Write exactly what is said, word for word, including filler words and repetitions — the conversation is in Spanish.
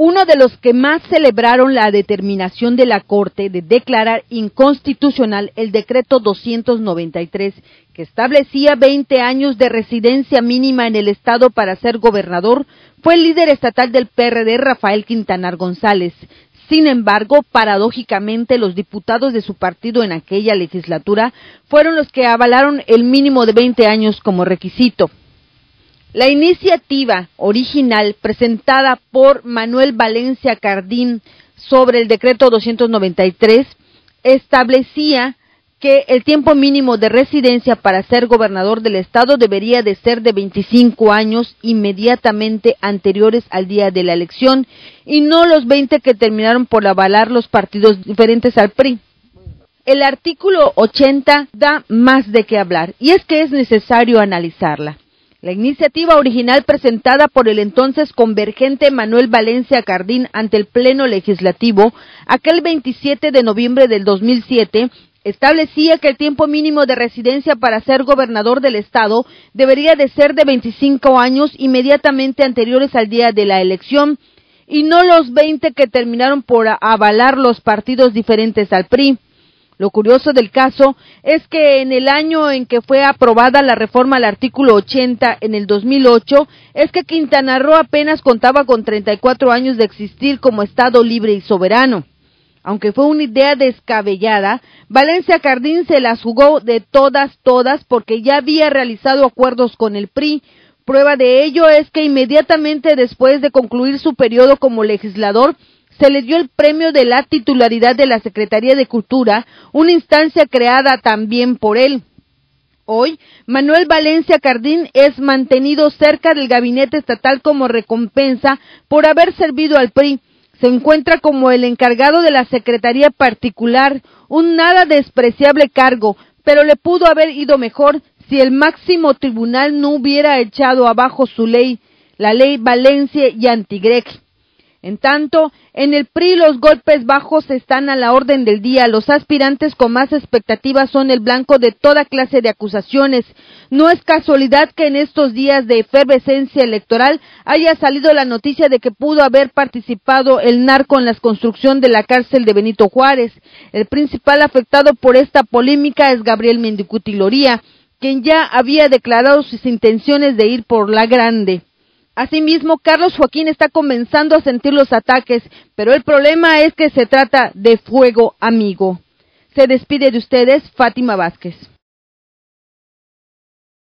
uno de los que más celebraron la determinación de la Corte de declarar inconstitucional el decreto doscientos noventa y tres, que establecía veinte años de residencia mínima en el estado para ser gobernador, fue el líder estatal del P R D, Rafael Quintanar González. Sin embargo, paradójicamente, los diputados de su partido en aquella legislatura fueron los que avalaron el mínimo de veinte años como requisito. La iniciativa original presentada por Manuel Valencia Cardín sobre el decreto doscientos noventa y tres establecía que el tiempo mínimo de residencia para ser gobernador del estado debería de ser de veinticinco años inmediatamente anteriores al día de la elección y no los veinte que terminaron por avalar los partidos diferentes al P R I. El artículo ochenta da más de qué hablar y es que es necesario analizarla. La iniciativa original presentada por el entonces convergente Manuel Valencia Cardín ante el Pleno Legislativo aquel veintisiete de noviembre del dos mil siete establecía que el tiempo mínimo de residencia para ser gobernador del estado debería de ser de veinticinco años inmediatamente anteriores al día de la elección y no los veinte que terminaron por avalar los partidos diferentes al P R I. Lo curioso del caso es que en el año en que fue aprobada la reforma al artículo ochenta, en el dos mil ocho, es que Quintana Roo apenas contaba con treinta y cuatro años de existir como estado libre y soberano. Aunque fue una idea descabellada, Valencia Cardín se las jugó de todas, todas, porque ya había realizado acuerdos con el P R I. Prueba de ello es que inmediatamente después de concluir su periodo como legislador, se le dio el premio de la titularidad de la Secretaría de Cultura, una instancia creada también por él. Hoy, Manuel Valencia Cardín es mantenido cerca del gabinete estatal como recompensa por haber servido al P R I. Se encuentra como el encargado de la Secretaría Particular, un nada despreciable cargo, pero le pudo haber ido mejor si el máximo tribunal no hubiera echado abajo su ley, la ley Valencia y Antigrec. En tanto, en el P R I los golpes bajos están a la orden del día. Los aspirantes con más expectativas son el blanco de toda clase de acusaciones. No es casualidad que en estos días de efervescencia electoral haya salido la noticia de que pudo haber participado el narco en la construcción de la cárcel de Benito Juárez. El principal afectado por esta polémica es Gabriel Mendicuti Loría, quien ya había declarado sus intenciones de ir por la grande. Asimismo, Carlos Joaquín está comenzando a sentir los ataques, pero el problema es que se trata de fuego amigo. Se despide de ustedes, Fátima Vázquez.